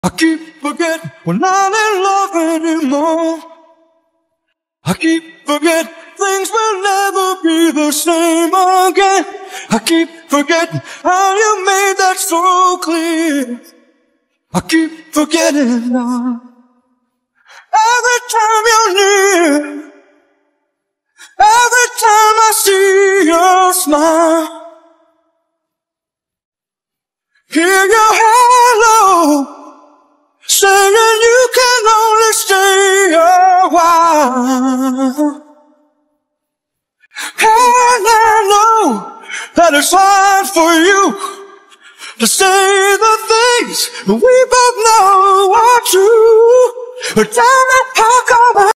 I keep forgetting we're not in love anymore. I keep forgetting things will never be the same again. I keep forgetting how you made that so clear. I keep forgetting now. Every time you're near, every time I see your smile, hear your hello saying you can only stay a while. And I know that it's hard for you to say the things we both know are true. But damn it, how come